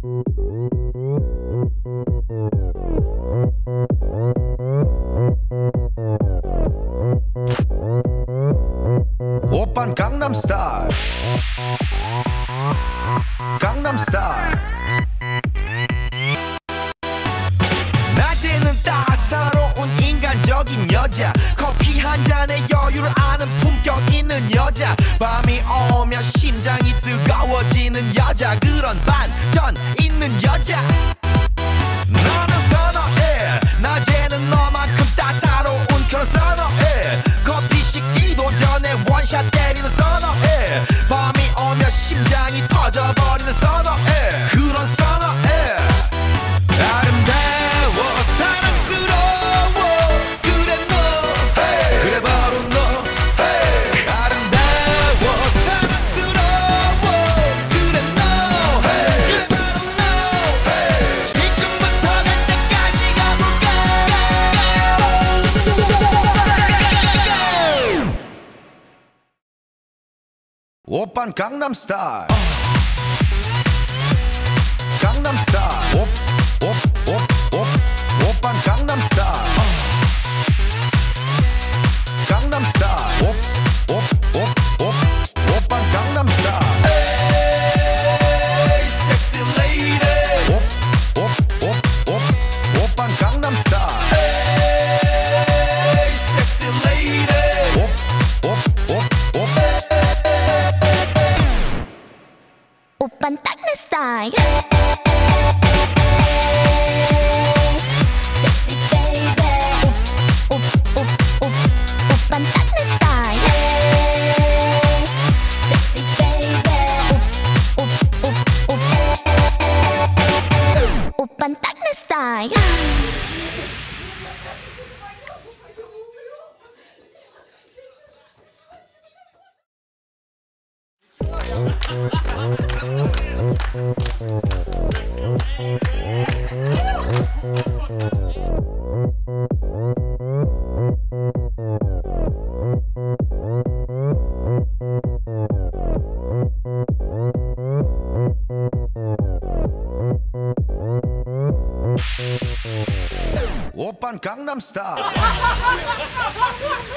오빤 강남스타일 강남스타일 낮에는 따사로운 인간적인 여자 커피 한 잔에 여유를 아는 품격 있는 여자 밤이 오면 심장이 뜨거워지는 여자 그런 반전 있는 여자 너는 선호해 낮에는 너만큼 따사로운 그런 선호해 커피 식기도 전에 원샷 때리는 선호해 밤이 오면 심장이 터져버리는 선호해 그런 선호해 아름다워 사랑스러워 그래 너 hey. 그래 바로 너 hey. 아름다워 사랑스러워 그래 너 hey. 그래 바로 너 hey. 지금부터 갈 때까지 가볼까 오빤 강남스타일 강남스타일 오빤 강남스타일 강남스타일 오빤 강남스타일 에이 섹시 레이디 오빤 강남스타일 에이 섹시 레이디 오빤 딱 내 스타일 섹시 베이비 오빤 딱 내 스타일 섹시 베이비 오빤 딱 내 스타일 오빤 강남스타일